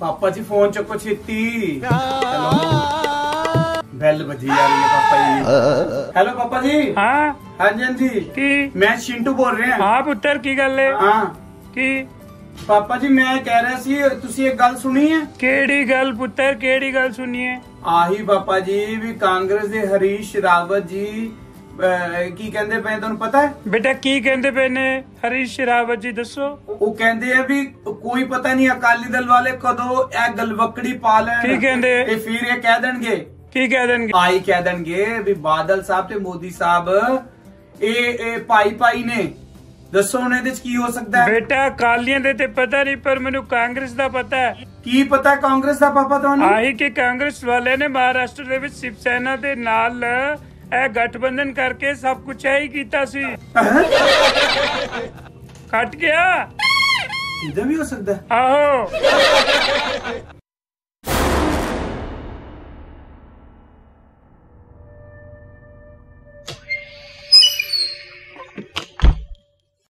पापा जी फोन चुको छेती। बेल बजी जा रही है पापा जी। हेलो पापा जी। हाँ हाँ जी हाँ जी की मैं चिंटू बोल रहे हैं। हाँ पुत्र की गल है हाँ की पापा जी मैं कह रहा सी तुसी एक गल सुनी है। केड़ी गल पुत्र केड़ी गल सुनिए। आही पापा जी भी कांग्रेस दे हरीश रावत जी की कहंदे पे तुहानू पता है बेटा की कहंदे पे ने हरीश रावत जी दसो। वो कहंदे है भी कोई पता नहीं अकाली दल वाले कदों ए गलवकड़ी पा लेन की कहंदे ते फिर ये कह देंगे की कह देंगे आई कह देंगे भी बादल साहब ते मोदी साहब ए पाई पाई ने दसो हुण इहदे च की हो सकदा है। बेटा कालियां दे ते पता नहीं पर मैनू कांग्रेस दा पता है। की पता है कांग्रेस दा पापा तुहानू। आही के कांग्रेस वाले ने महाराष्ट्र दे विच शिव सेना दे नाल ए गठबंधन करके सब कुछ ही कीता सी। कट गया इधर भी हो सकता है। आहो